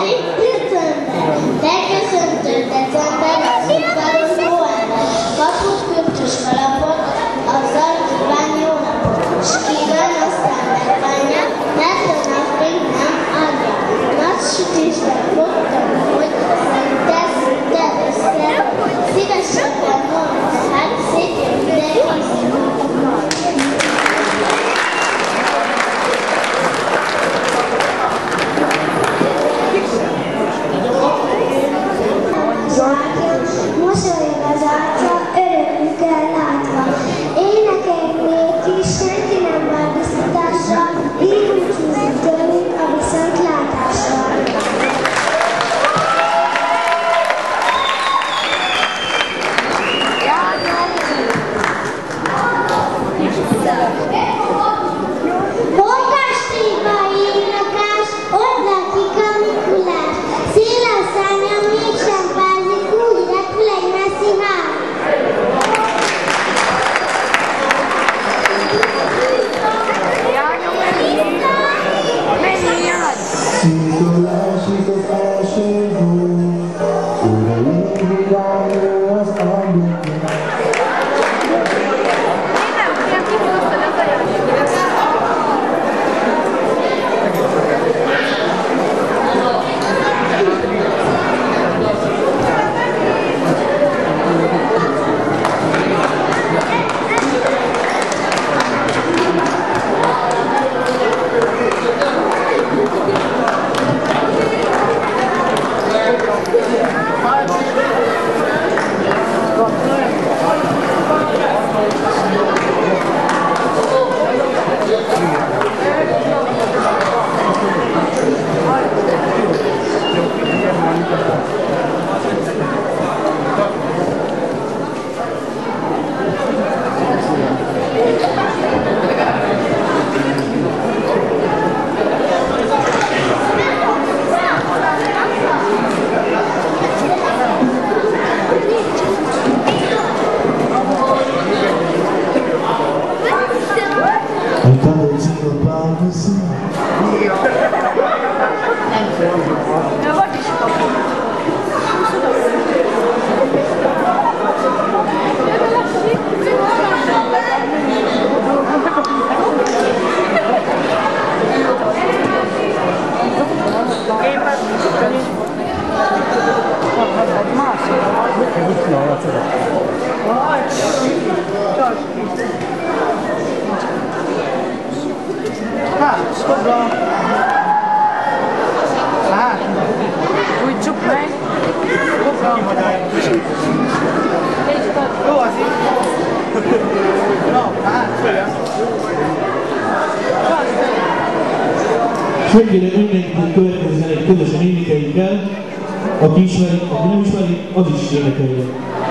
Kérlek mindenkit következzen egy közösen énekeljük el, aki ismeri, aki nem ismeri, az is énekeljen.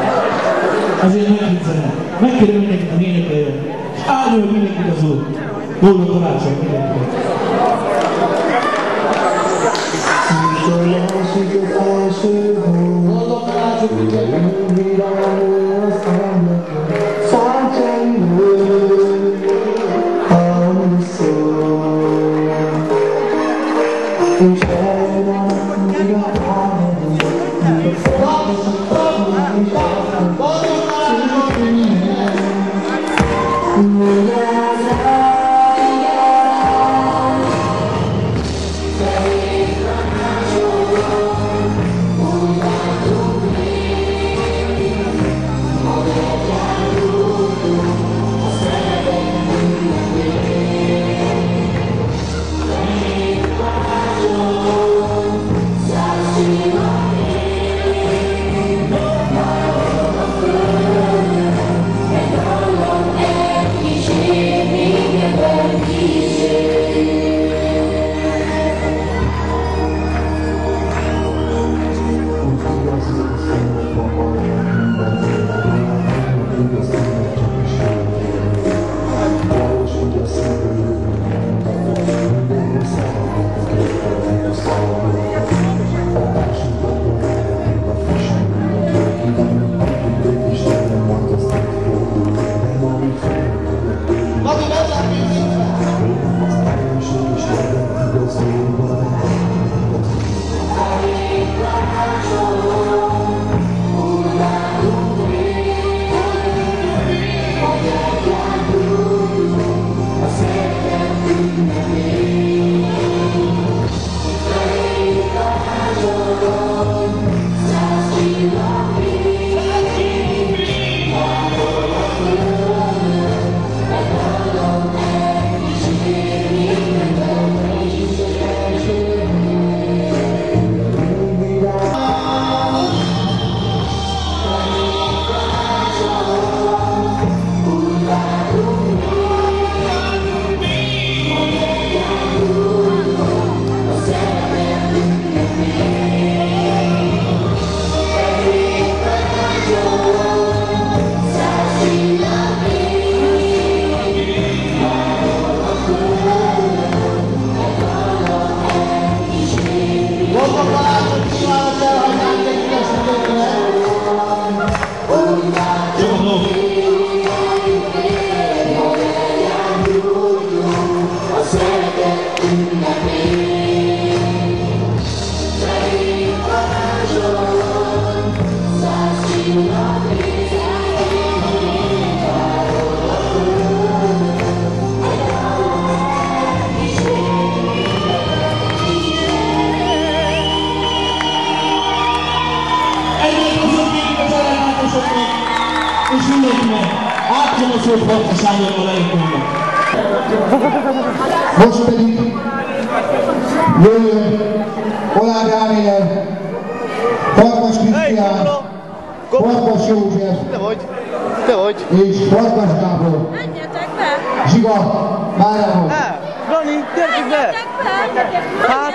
Azért megkívánok. Megkérem mindenkit, hogy énekeljen. És áldjon mindenkit az Úr. Boldog karácsony mindenkinek. Boldog karácsony mindenkinek. és mindenkinek átadom a szót Farkas Sándorról előttünk. Most pedig jöjjön Oláh Dániel, Farkas Krisztián, Farkas József és Farkas Gábor. Menjetek be! Zsiga, Márával. Rani, gyertek be! Hát!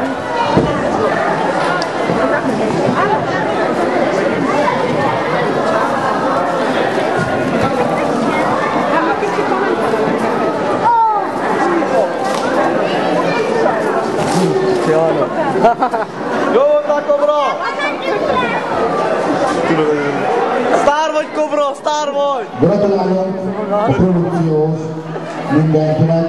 Jó voltál, Kobra! Sztár vagy, Kobra, sztár vagy! Gratulálok a produkcióhoz mindenkinek.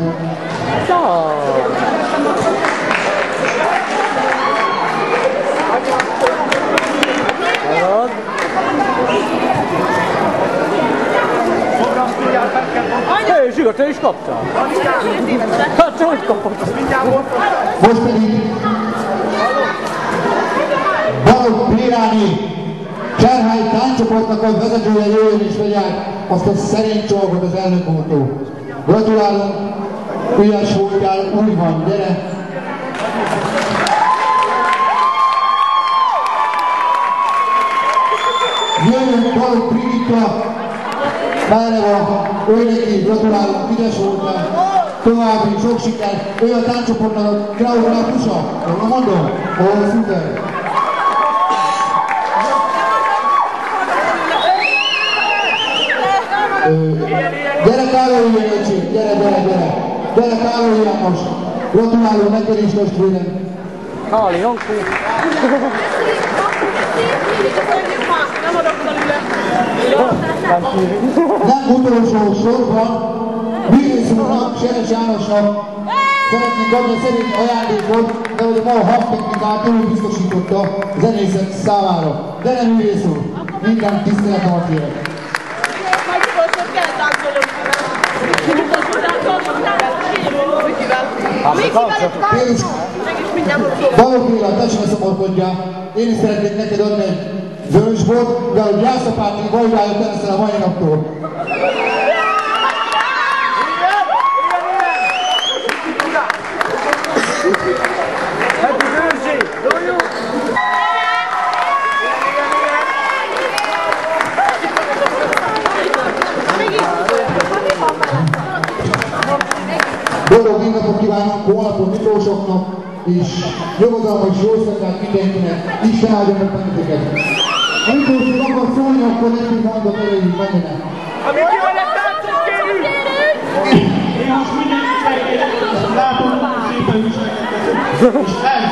Hé, Zsiga, te is kaptál? Hát te hogy kapod? Most pedig Balogh Piráni Cserhály tánccsoportnak a vezetője jöjjön és vegye át azt a szerény csolgot az elnök úrtól. Gratulálunk, ügyes voltál, úgy van, gyere! Jöjjön Balogh Brigitta, Máreva, őneki, gratulálunk, ügyes voltál, további sok siker, ő a tánccsoportnak a kreográfusa, jól mondom? Ó, szuper! Gyere Károly Jönöcsé, gyere! Gyere Károly János, gratulálunk neked is, testvérem! Káli, Jankó! Nem utolsó sorban művész úrnak, Seres Jánosnak szeretnénk adni a szerint ajándékot, de hogy a ma hangtechnikát túl biztosította a zenészek számára. Gyere művész úr, minden tiszteletemet kérek! Balogh Béla, te sem szomorkodjál. Én is szeretnék neked adni egy vörösbort, de hogy Jászapáti vajdájat leszel a mai naptól. Boldog ünnepet kívánok holnapon Miklósoknak, és nyugodalmas jó szakát mindenkinek, Isten áldja meg benneteket. Ha Miklós úr akar szólni, akkor nekünk mondat erejéig menjenek. Amíg jöjjenek táncot kérünk! Én most mindenkit megkérek, látom, hogy szépen viselkedtek.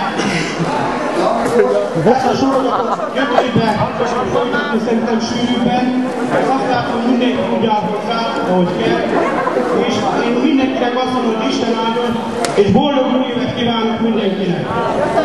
És ezt a sorozatot jövőben folytatni szerintem sűrűbben, mert azt látom, hogy mindenki úgy áll hozzá, ahogy kell. És én mindenkinek azt mondom, hogy Isten áldjon, és boldog új évet kívánok mindenkinek!